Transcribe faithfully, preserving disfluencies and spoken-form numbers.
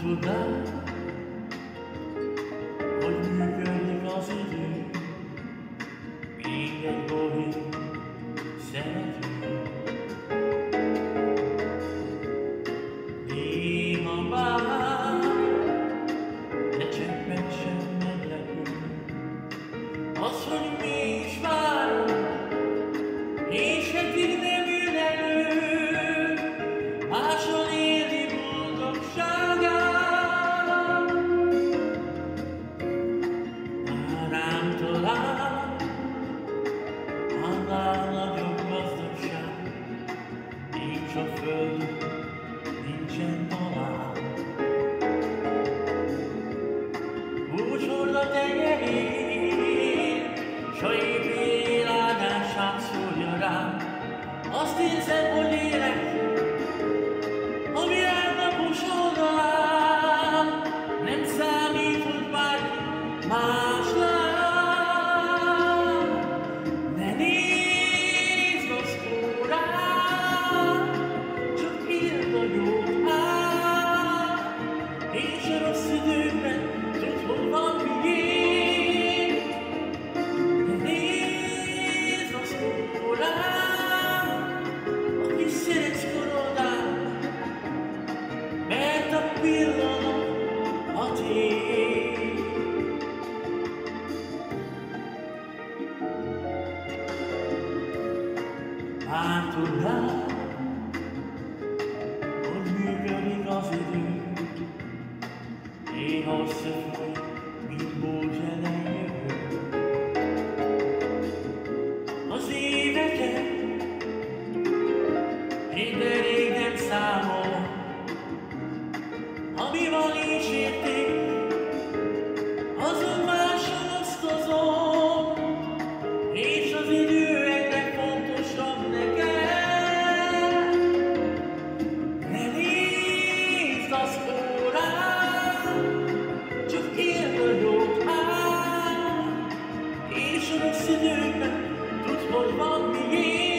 tudnád, hogy működik az idő, még egy bohém szerető. Néha bár, de cseppet sem meglepő, az, hogy mi is várunk, és eddig nem jön elő, máshol éli boldogságát. Már rám talál, annál nagyobb gazdagság, nincs a földön, nincsen talán. Búcsord a tengerén, s a éjjel áldását szórja rám. Azt érzem, hogy élek a világ napos oldalán, nem számít, hogy bárki más lám. Ne nézd az órán, csak éld a jót át, és a rossz időkben tudd, hogy van miért. Ne nézd az órán, aki szeretsz koronát, mert a pillanat a tiéd. Már tudnád, hogy működik az idő, néha összefolyik, mint búzselen jövő. Az éveket minden rég nem számol, ami van és érték, azon máshol osztozom, és az idő egyre fontosabb nekem. Ne nézd az órán, csak éld a jót át, és a rossz időkben tudd, hogy van miért.